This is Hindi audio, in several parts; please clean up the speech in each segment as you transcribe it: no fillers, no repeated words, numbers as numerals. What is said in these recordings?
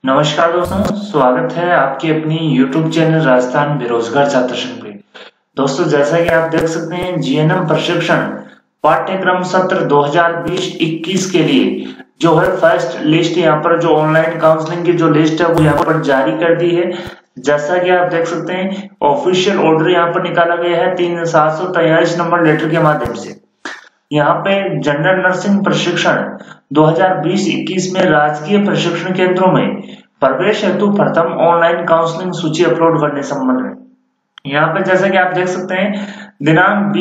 नमस्कार दोस्तों, स्वागत है आपके अपनी YouTube चैनल राजस्थान बेरोजगार छात्र संघ पे। दोस्तों, जैसा कि आप देख सकते हैं, जीएनएम प्रशिक्षण पाठ्यक्रम सत्र 2020-21 के लिए जो है फर्स्ट लिस्ट यहाँ पर जो ऑनलाइन काउंसलिंग की जो लिस्ट है वो यहाँ पर जारी कर दी है। जैसा कि आप देख सकते हैं, ऑफिशियल ऑर्डर यहाँ पर निकाला गया है 3743 नंबर लेटर के माध्यम से। यहाँ पे जनरल नर्सिंग प्रशिक्षण 2020-21 में राजकीय प्रशिक्षण केंद्रों में प्रवेश हेतु प्रथम ऑनलाइन काउंसलिंग सूची अपलोड करने संबंध में यहाँ पे जैसा कि आप देख सकते हैं, दिनांक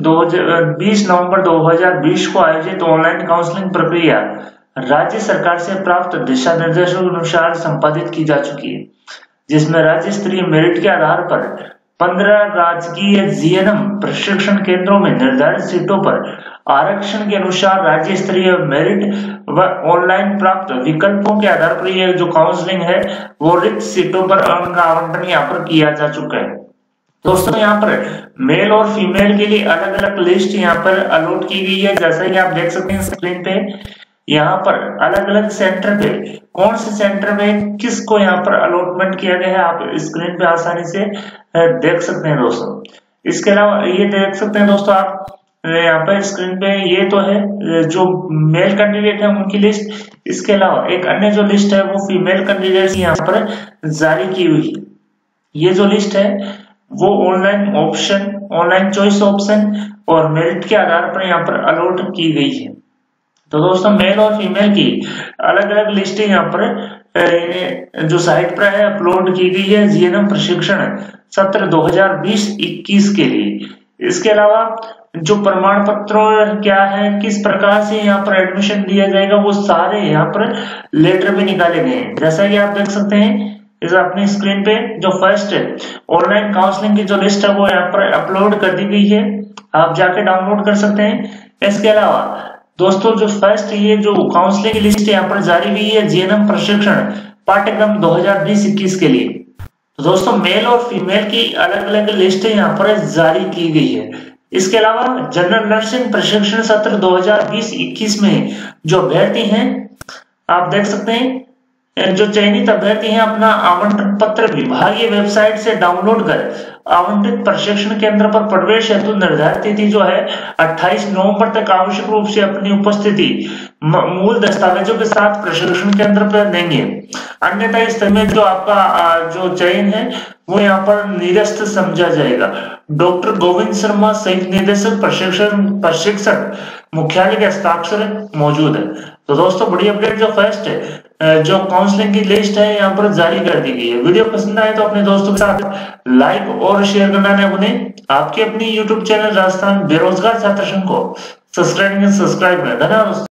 20 नवंबर 2020 को आयोजित ऑनलाइन काउंसलिंग प्रक्रिया राज्य सरकार से प्राप्त दिशा निर्देशों के अनुसार संपादित की जा चुकी है, जिसमें राज्य स्तरीय मेरिट के आधार पर 15 राजकीय जीएनएम प्रशिक्षण केंद्रों में निर्धारित सीटों पर आरक्षण के अनुसार राज्य स्तरीय मेरिट व ऑनलाइन प्राप्त विकल्पों के आधार पर यह जो काउंसलिंग है वो रिक्त सीटों पर उनका आवंटन यहाँ पर किया जा चुका है। दोस्तों, यहाँ पर मेल और फीमेल के लिए अलग अलग लिस्ट यहाँ पर अलॉट की गई है। जैसा कि आप देख सकते हैं स्क्रीन पे, यहाँ पर अलग अलग सेंटर पे कौन से सेंटर में किसको यहाँ पर अलॉटमेंट किया गया है आप स्क्रीन पे आसानी से देख सकते हैं दोस्तों। इसके अलावा ये देख सकते हैं दोस्तों, आप यहाँ पर स्क्रीन पे ये तो है जो मेल कैंडिडेट है उनकी लिस्ट। इसके अलावा एक अन्य जो लिस्ट है वो फीमेल कैंडिडेट यहाँ पर जारी की हुई है। ये जो लिस्ट है वो ऑनलाइन चॉइस ऑप्शन और मेरिट के आधार पर यहाँ पर अलॉट की गई है। तो दोस्तों, मेल और फीमेल की अलग अलग लिस्टें यहाँ पर जो साइट पर है अपलोड की गई है जीएनएम प्रशिक्षण सत्र 2020-21 के लिए। इसके अलावा जो प्रमाण पत्रों क्या है, किस प्रकार से यहाँ पर एडमिशन दिया जाएगा, वो सारे यहाँ पर लेटर भी निकाले गए हैं। जैसा कि आप देख सकते हैं इस अपनी स्क्रीन पे जो फर्स्ट ऑनलाइन काउंसलिंग की जो लिस्ट है वो यहाँ पर अपलोड कर दी गई है, आप जाके डाउनलोड कर सकते हैं। इसके अलावा दोस्तों, जो फर्स्ट ये जो काउंसलिंग की लिस्ट यहाँ पर जारी हुई है जीएनएम प्रशिक्षण पाठ्यक्रम 2020-21 के लिए, तो दोस्तों मेल और फीमेल की अलग अलग लिस्ट यहाँ पर जारी की गई है। इसके अलावा जनरल नर्सिंग प्रशिक्षण सत्र 2020-21 में जो अभ्यर्थी हैं आप देख सकते हैं, जो चयनित अभ्यर्थी हैं अपना आमंत्रण पत्र विभागीय वेबसाइट से डाउनलोड कर आवंटित प्रशिक्षण केंद्र पर प्रवेश हेतु निर्धारित तिथि जो है 28 नवंबर तक आवश्यक रूप से अपनी उपस्थिति मूल दस्तावेजों के साथ प्रशिक्षण केंद्र पर देंगे। अन्यथा इस तरह में जो आपका जो चयन है वो यहाँ पर निरस्त समझा जाएगा। डॉक्टर गोविंद शर्मा सहित निदेशक प्रशिक्षक मुख्यालय के हस्ताक्षर मौजूद है। तो दोस्तों, बड़ी अपडेट जो फर्स्ट जो काउंसलिंग की लिस्ट है यहाँ पर जारी कर दी गई है। वीडियो पसंद आए तो अपने दोस्तों के साथ लाइक और शेयर करना न भूलें। आपके अपनी यूट्यूब चैनल राजस्थान बेरोजगार छात्र संघ को सब्सक्राइब करें। धन्यवाद।